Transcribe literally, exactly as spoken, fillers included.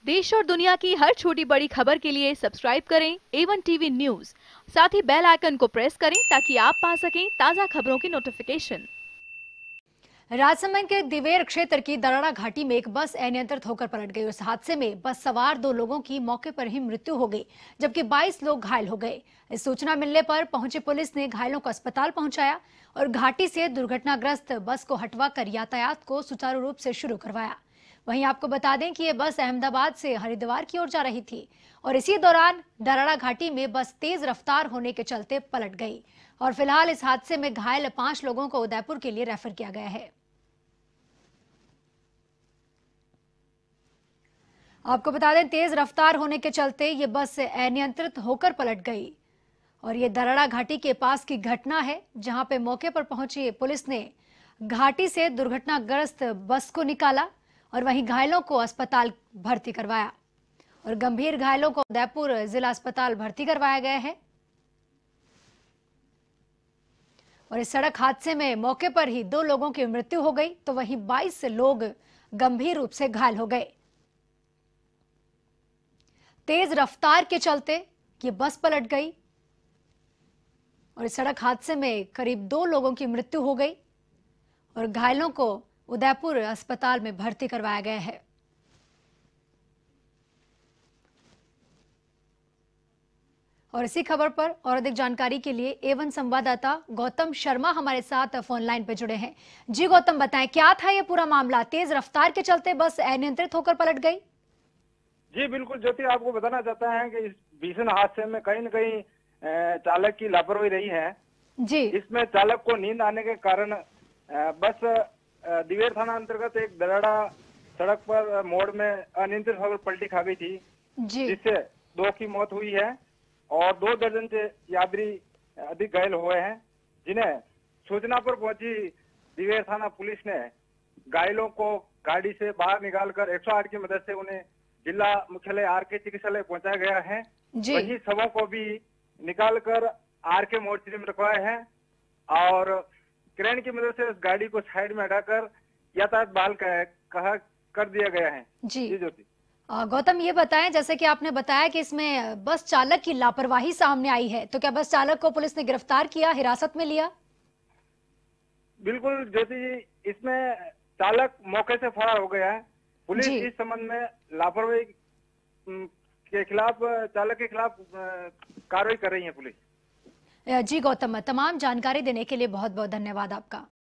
देश और दुनिया की हर छोटी बड़ी खबर के लिए सब्सक्राइब करें ए वन टीवी न्यूज। साथ ही बेल आइकन को प्रेस करें ताकि आप पा सकें ताज़ा खबरों की नोटिफिकेशन। राजसमंद के दिवेर क्षेत्र की दराड़ा घाटी में एक बस अनियंत्रित होकर पलट गई। उस हादसे में बस सवार दो लोगों की मौके पर ही मृत्यु हो गई, जबकि बाईस लोग घायल हो गए। इस सूचना मिलने पर पहुंची पुलिस ने घायलों को अस्पताल पहुंचाया और घाटी से दुर्घटनाग्रस्त बस को हटवाकर यातायात को सुचारू रूप से शुरू करवाया। वहीं आपको बता दें कि ये बस अहमदाबाद से हरिद्वार की ओर जा रही थी और इसी दौरान दराड़ा घाटी में बस तेज रफ्तार होने के चलते पलट गई और फिलहाल इस हादसे में घायल पांच लोगों को उदयपुर के लिए रेफर किया गया है। आपको बता दें, तेज रफ्तार होने के चलते ये बस अनियंत्रित होकर पलट गई और ये दराड़ा घाटी के पास की घटना है, जहां पे मौके पर पहुंची पुलिस ने घाटी से दुर्घटनाग्रस्त बस को निकाला और वहीं घायलों को अस्पताल भर्ती करवाया और गंभीर घायलों को उदयपुर जिला अस्पताल भर्ती करवाया गया है। और इस सड़क हादसे में मौके पर ही दो लोगों की मृत्यु हो गई, तो वहीं बाईस लोग गंभीर रूप से घायल हो गए। तेज रफ्तार के चलते ये बस पलट गई और इस सड़क हादसे में करीब दो लोगों की मृत्यु हो गई और घायलों को उदयपुर अस्पताल में भर्ती करवाया गया है। और इसी खबर पर और अधिक जानकारी के लिए एवन संवाददाता गौतम शर्मा हमारे साथ फोन लाइन पर जुड़े हैं। जी गौतम, बताएं क्या था ये पूरा मामला? तेज रफ्तार के चलते बस अनियंत्रित होकर पलट गई। जी बिल्कुल ज्योति, आपको बताना चाहता है कि इस भीषण हादसे में कहीं न कहीं चालक की लापरवाही रही है। जी, इसमें चालक को नींद आने के कारण बस दिवेर थाना अंतर्गत एक दराड़ा सड़क पर मोड़ में अनियंत्रित होकर पलटी खा गई थी, जिससे दो की मौत हुई है और दो दर्जन से यात्री अधिक घायल हुए हैं, जिन्हें सूचना पर पहुंची दिवेर थाना पुलिस ने घायलों को गाड़ी से बाहर निकालकर एक सौ आठ की मदद से उन्हें जिला मुख्यालय आर के चिकित्सालय पहुंचाया गया है। वहीं शवों को भी निकालकर आर के मोर्चरी में रखवाया है और क्रेन की मदद से उस गाड़ी को साइड में हटाकर यातायात बहाल कहा कर दिया गया है। जी, जी ज्योति। गौतम, ये बताएं, जैसे कि आपने बताया कि इसमें बस चालक की लापरवाही सामने आई है, तो क्या बस चालक को पुलिस ने गिरफ्तार किया, हिरासत में लिया? बिल्कुल ज्योति जी, इसमें चालक मौके से फरार हो गया है। पुलिस इस संबंध में लापरवाही के खिलाफ, चालक के खिलाफ कार्रवाई कर रही है पुलिस। जी गौतम, तमाम जानकारी देने के लिए बहुत बहुत धन्यवाद आपका।